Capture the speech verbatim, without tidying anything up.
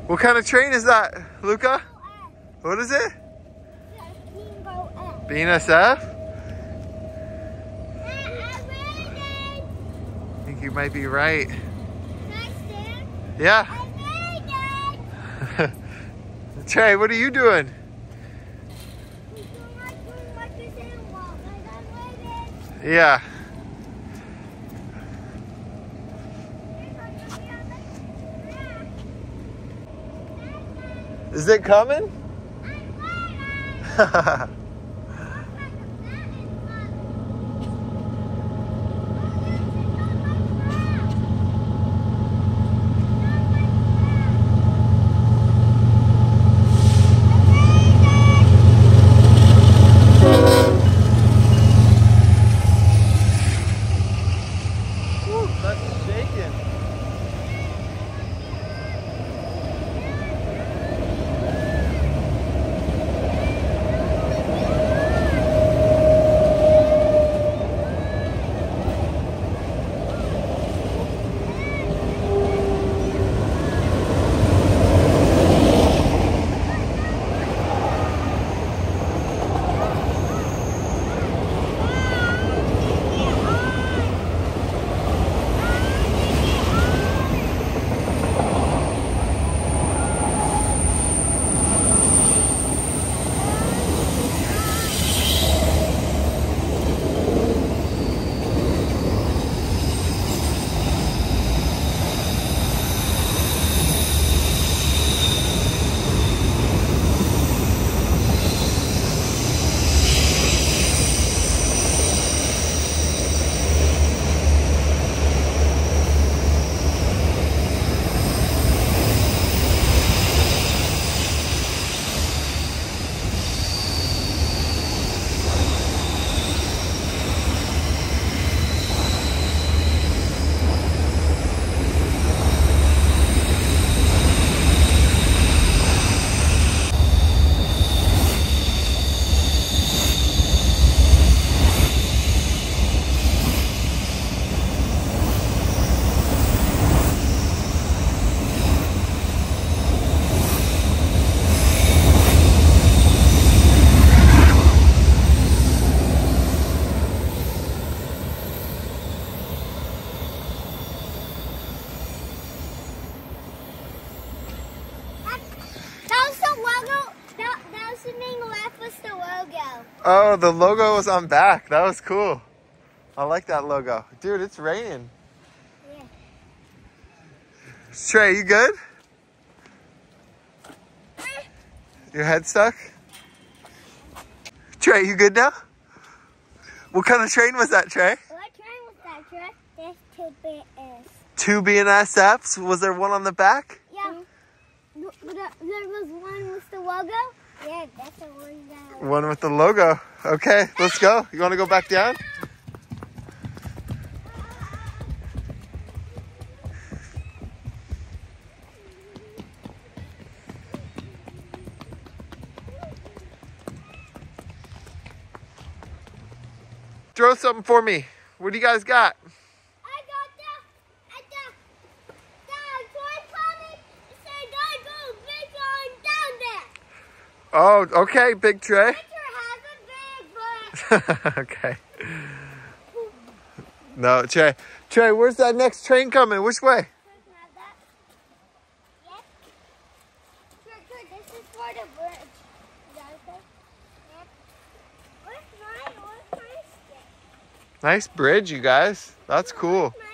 What kind of train is that, Luca? What is it? B N S F? I think you might be right. Yeah. Trey, what are you doing? Yeah. Is it coming? That's shaking. Oh, the logo was on back. That was cool. I like that logo. Dude, it's raining. Yeah. Trey, you good? Your head stuck? Trey, you good now? What kind of train was that, Trey? What train was that, Trey? There's two B N S. Two B N S Fs? Was there one on the back? Yeah. Mm-hmm. There was one with the logo? Yeah, that's the one that... One with the logo. Okay, let's go. You want to go back down? Throw something for me. What do you guys got? I got the... I got... The toy coming. It said gotta go big on down there. Oh, okay, Big Trey. Has a big butt. Okay. No, Trey. Trey, where's that next train coming? Which way? This is for the bridge. Nice bridge, you guys. That's cool.